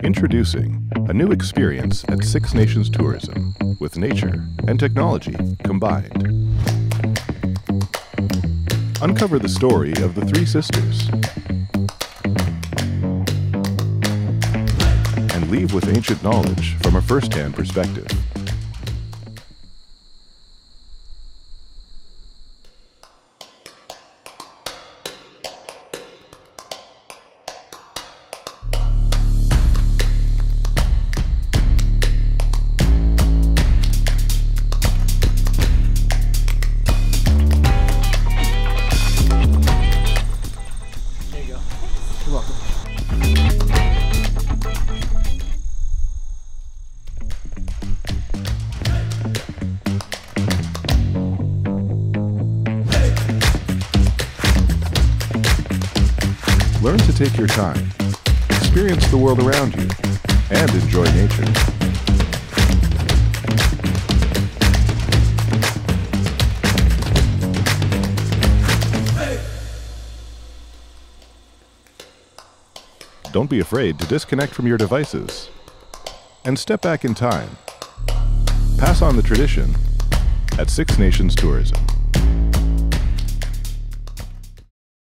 Introducing a new experience at Six Nations Tourism with nature and technology combined. Uncover the story of the three sisters and leave with ancient knowledge from a first-hand perspective. Learn to take your time, experience the world around you, and enjoy nature. Don't be afraid to disconnect from your devices and step back in time. Pass on the tradition at Six Nations Tourism.